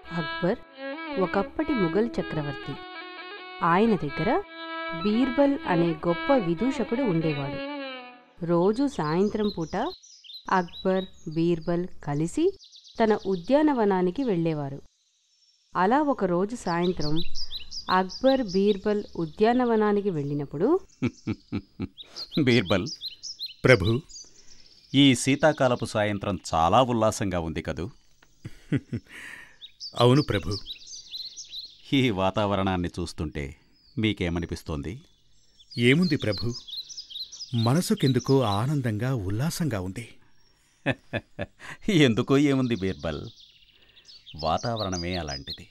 అక్బర్ ఒకప్పటి ముఘల్ చక్రవర్తి. ఆయన దగ్గర బీర్బల్ అనే గొప్ప విదూషకుడు ఉండేవాడు. రోజూ సాయంత్రం పూట అక్బర్, బీర్బల్ కలిసి తన ఉద్యానవనానికి వెళ్ళేవారు. అలా ఒకరోజు సాయంత్రం అక్బర్, బీర్బల్ ఉద్యానవనానికి వెళ్ళినప్పుడు, బీర్బల్ ప్రభు, ఈ శీతాకాలపు సాయంత్రం చాలా ఉల్లాసంగా ఉంది కదూ? అవును ప్రభు. ఈ వాతావరణాన్ని చూస్తుంటే మీకేమనిపిస్తోంది? ఏముంది ప్రభు, మనసుకెందుకో ఆనందంగా ఉల్లాసంగా ఉంది. ఎందుకో ఏముంది బీర్బల్, వాతావరణమే అలాంటిది.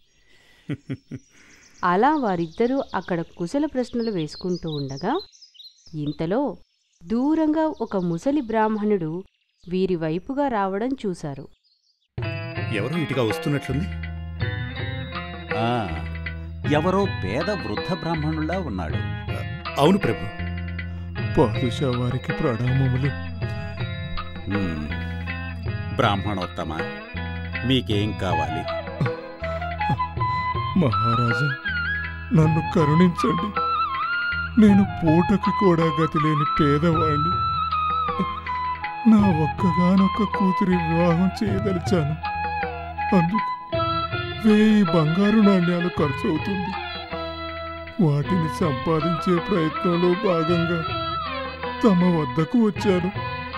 అలా వారిద్దరూ అక్కడ కుశల ప్రశ్నలు వేసుకుంటూ ఉండగా ఇంతలో దూరంగా ఒక ముసలి బ్రాహ్మణుడు వీరి వైపుగా రావడం చూశారు. ఎవరో ఇటుగా వస్తున్నట్లుంది. ఎవరో పేద వృద్ధ బ్రాహ్మణుల్లా ఉన్నాడు. అవును ప్రభు. పాదుషా వారికి ప్రణామములు. బ్రాహ్మణోత్తమ, మీకేం కావాలి? మహారాజా, నన్ను కరుణించండి. నేను పూటకి కూడా గతిలేని పేదవాణ్ణి. నా ఒక్కగానొక్క కూతురి వివాహం చేయదలిచాను. అందుకు 1000 బంగారు నాణ్యాలు ఖర్చు అవుతుంది. వాటిని సంపాదించే ప్రయత్నంలో భాగంగా తమ వద్దకు వచ్చాను.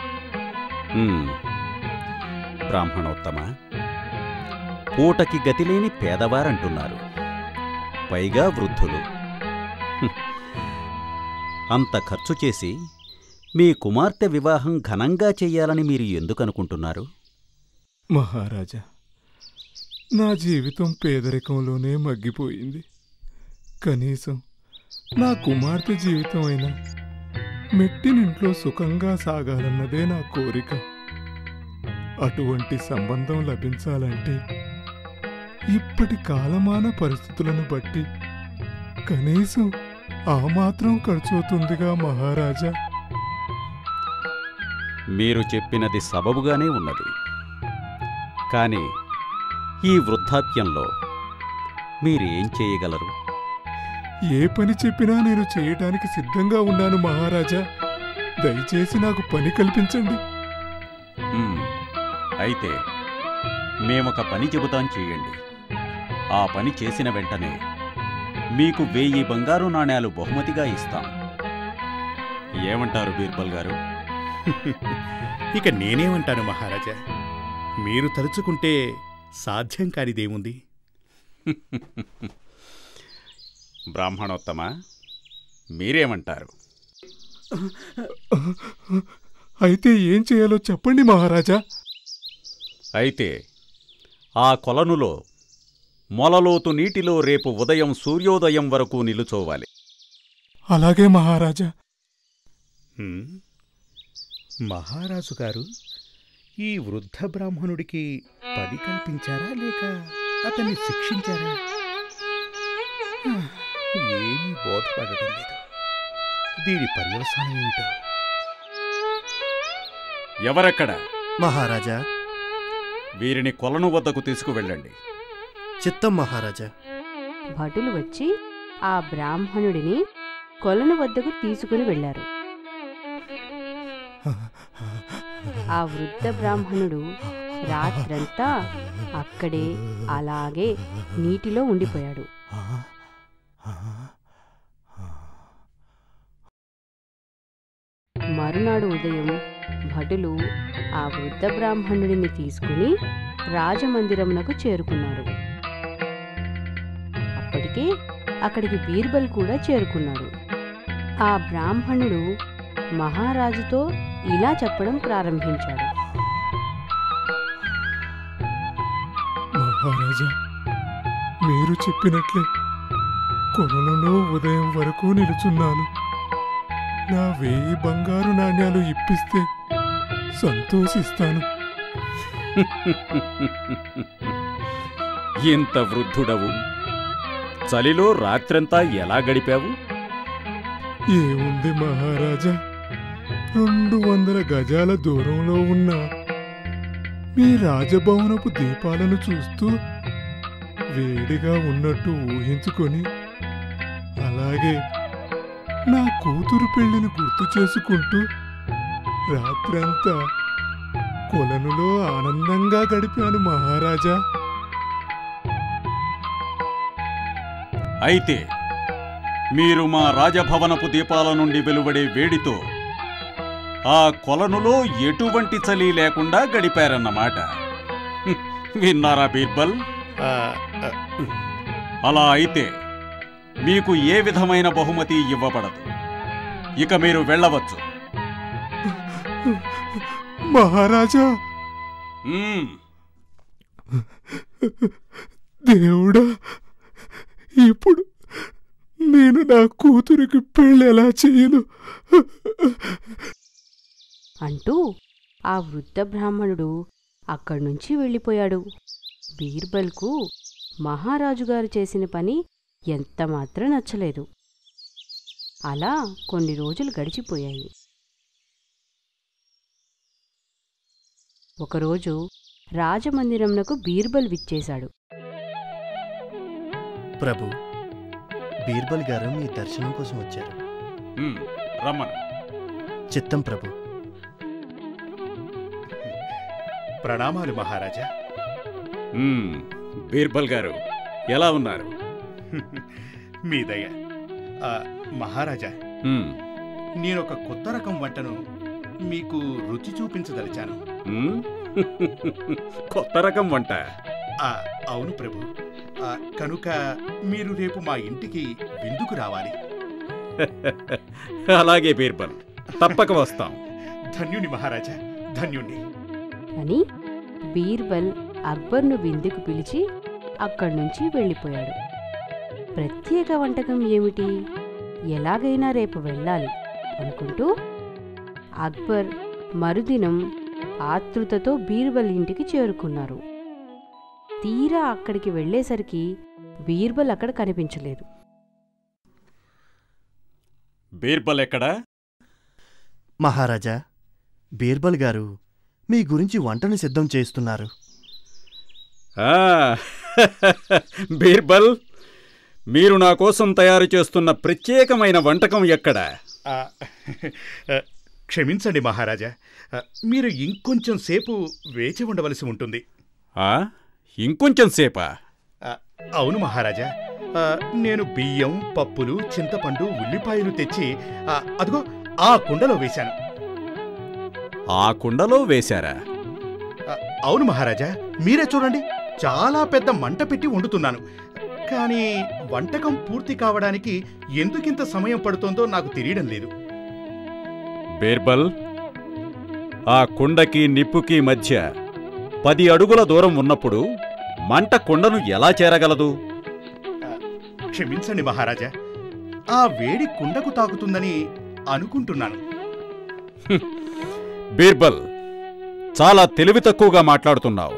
బ్రాహ్మణోత్తమ, పూటకి గతిలేని పేదవారంటున్నారు, పైగా వృద్ధులు. అంత ఖర్చు చేసి మీ కుమార్తె వివాహం ఘనంగా చెయ్యాలని మీరు ఎందుకనుకుంటున్నారు? మహారాజా, నా జీవితం పేదరికంలోనే మగ్గిపోయింది. కనీసం నా కుమార్తె జీవితం అయినా మెట్టినింట్లో సుఖంగా సాగాలన్నదే నా కోరిక. అటువంటి సంబంధం లభించాలంటే ఇప్పటి కాలమాన పరిస్థితులను బట్టి కనీసం ఆ మాత్రం ఖర్చవుతుందిగా మహారాజా. మీరు చెప్పినది సబబుగానే ఉన్నది. కానీ ఈ వృద్ధాప్యంలో మీరేం చేయగలరు? ఏ పని చెప్పినా నేను చేయటానికి సిద్ధంగా ఉన్నాను మహారాజా. దయచేసి నాకు పని కల్పించండి. అయితే మేమొక పని చెబుతాం, చేయండి. ఆ పని చేసిన వెంటనే మీకు 1000 బంగారు నాణ్యాలు బహుమతిగా ఇస్తాం. ఏమంటారు బీర్బల్ గారు? ఇక నేనేమంటాను మహారాజా, మీరు తలుచుకుంటే సాధ్యం కానిదేముంది. బ్రాహ్మణోత్తమ, మీరేమంటారు? అయితే ఏం చేయాలో చెప్పండి మహారాజా. అయితే ఆ కొలనులో మొలలోతు నీటిలో రేపు ఉదయం సూర్యోదయం వరకు నిలుచోవాలి. అలాగే మహారాజా. మహారాజు గారు, ఈ వృద్ధ బ్రాహ్మణుడికి పని కల్పించారా లేక అతన్ని శిక్షించారా? ఏమీ బోధపడటం లేదు. దీని పర్యవసానం ఏమిటో? ఎవరక్కడ? మహారాజా. వీరిని కొలను వద్దకు తీసుకువెళ్ళండి. చిత్తం మహారాజా. భటులు వచ్చి ఆ బ్రాహ్మణుడిని కొలను వద్దకు తీసుకుని వెళ్లారు. ఆ వృద్ధ బ్రాహ్మణుడు రాత్రంతా అక్కడే అలాగే నీటిలో ఉండిపోయాడు. మరునాడు ఉదయం భటులు ఆ వృద్ధ బ్రాహ్మణుడిని తీసుకుని రాజమందిరమునకు చేరుకున్నారు. అప్పటికే అక్కడికి బీర్బల్ కూడా చేరుకున్నాడు. ఆ బ్రాహ్మణుడు మహారాజుతో ఇలా చెప్పడం ప్రారంభించాడు. మహారాజా, మీరు చెప్పినట్లే కొలనులో ఉదయం వరకు నిలుచున్నాను. నా 1000 బంగారు నాణ్యాలు ఇప్పిస్తే సంతోషిస్తాను. ఇంత వృద్ధుడవు, చలిలో రాత్రంతా ఎలా గడిపావు? ఏముంది మహారాజా, 200 గజాల దూరంలో ఉన్న మీ రాజభవనపు దీపాలను చూస్తూ వేడిగా ఉన్నట్టు ఊహించుకొని అలాగే నా కూతురు పెళ్లిని గుర్తు చేసుకుంటూ రాత్రంతా కొలనులో ఆనందంగా గడిపాను మహారాజా. అయితే మీరు మా రాజభవనపు దీపాల నుండి వెలువడే వేడితో ఆ కొలనులో ఎటువంటి చలి లేకుండా గడిపారన్నమాట. విన్నారా బీర్బల్? అలా అయితే మీకు ఏ విధమైన బహుమతి ఇవ్వబడదు. ఇక మీరు వెళ్ళవచ్చు. మహారాజా, దేవుడా, ఇప్పుడు నేను నా కూతురికి పెళ్ళి ఎలా చేయను అంటూ ఆ వృద్ధ బ్రాహ్మణుడు అక్కడ్నుంచి వెళ్ళిపోయాడు. బీర్బల్కు మహారాజుగారు చేసిన పని ఎంతమాత్రం నచ్చలేదు. అలా కొన్ని రోజులు గడిచిపోయాయి. ఒకరోజు రాజమందిరంనకు బీర్బల్ విచ్చేశాడు. ప్రభు, బీర్బల్ గారు మీ దర్శనం కోసం వచ్చారు. రమ్మను. చిత్తం ప్రభు. ప్రణామాలు మహారాజా. బీర్బల్ గారు ఎలా ఉన్నారు? మీ దయ. మహారాజా, నేనొక కొత్త రకం వంటను మీకు రుచి చూపించదలిచాను. కొత్త రకం వంట? అవును ప్రభు. కనుక మీరు రేపు మా ఇంటికి విందుకు రావాలి. అలాగే బీర్బల్, తప్పక వస్తాం. ధన్యుని మహారాజా, ధన్యుణ్ణి అని బీర్బల్ అక్బర్ను విందుకు పిలిచి అక్కడ్నుంచి వెళ్ళిపోయాడు. ప్రత్యేక వంటకం ఏమిటి, ఎలాగైనా రేపు వెళ్ళాలి అనుకుంటూ అక్బర్ మరుదినం ఆతృతతో బీర్బల్ ఇంటికి చేరుకున్నారు. తీరా అక్కడికి వెళ్లేసరికి బీర్బల్ అక్కడ కనిపించలేదు. బీర్బల్ ఎక్కడా? మహారాజా, బీర్బల్ గారు మీ గురించి వంటను సిద్ధం చేస్తున్నారు. బీర్బల్, మీరు నా కోసం తయారు చేస్తున్న ప్రత్యేకమైన వంటకం ఎక్కడా? క్షమించండి మహారాజా, మీరు ఇంకొంచెం సేపు వేచి ఉండవలసి ఉంటుంది. ఇంకొంచెం సేపా? అవును మహారాజా, నేను బియ్యం, పప్పులు, చింతపండు, ఉల్లిపాయలు తెచ్చి అదిగో ఆ కుండలో వేశాను. ఆ కుండలో వేశారా? అవును మహారాజా, మీరే చూడండి, చాలా పెద్ద మంట పెట్టి వండుతున్నాను. కానీ వంటకం పూర్తి కావడానికి ఎందుకింత సమయం పడుతోందో నాకు తెలియడం లేదు. బీర్బల్, ఆ కుండకి నిప్పుకి మధ్య 10 అడుగుల దూరం ఉన్నప్పుడు మంట కుండను ఎలా చేరగలదు? క్షమించండి మహారాజా, ఆ వేడి కుండకు తాకుతుందని అనుకుంటున్నాను. బీర్బల్, చాలా తెలివి తక్కువగా మాట్లాడుతున్నావు.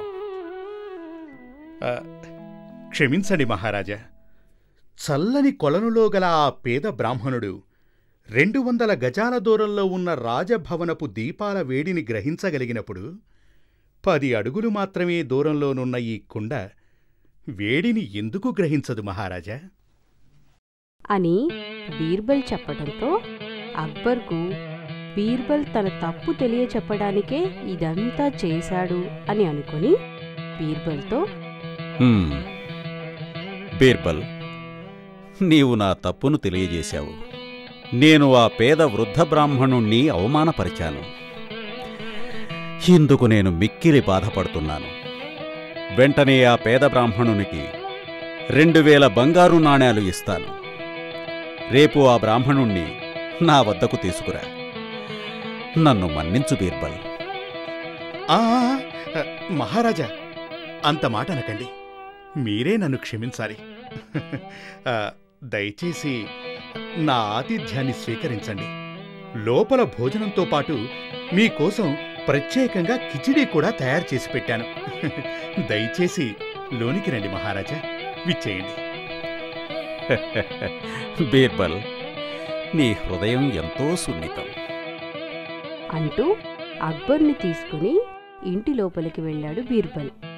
క్షమించండి మహారాజా, చల్లని కొలనులో గల ఆ పేద బ్రాహ్మణుడు 200 గజాల దూరంలో ఉన్న రాజభవనపు దీపాల వేడిని గ్రహించగలిగినప్పుడు 10 అడుగులు మాత్రమే దూరంలోనున్న ఈ కుండ వేడిని ఎందుకు గ్రహించదు మహారాజా? అని బీర్బల్ చెప్పడంతో అక్బర్కు బీర్బల్ తన తప్పు తెలియచెప్పడానికే ఇదంతా చేశాడు అని అనుకుని బీర్బల్తో, బీర్బల్, నీవు నా తప్పును తెలియజేశావు. నేను ఆ పేద వృద్ధ బ్రాహ్మణుణ్ణి అవమానపరిచాను. ఇందుకు నేను మిక్కిలి బాధపడుతున్నాను. వెంటనే ఆ పేద బ్రాహ్మణునికి 2000 బంగారు నాణేలు ఇస్తాను. రేపు ఆ బ్రాహ్మణుణ్ణి నా వద్దకు తీసుకురా. నన్ను మన్నించు బీర్బల్. మహారాజా, అంత మాట అనకండి. మీరే నన్ను క్షమించాలి. దయచేసి నా ఆతిథ్యాన్ని స్వీకరించండి. లోపల భోజనంతో పాటు మీకోసం ప్రత్యేకంగా కిచిడీ కూడా తయారు చేసి పెట్టాను. దయచేసి లోనికి రండి మహారాజా, విచ్చేయండి. బీర్బల్, నీ హృదయం ఎంతో సున్నితం అంటూ అక్బర్ని తీసుకుని ఇంటి లోపలికి వెళ్ళాడు బీర్బల్.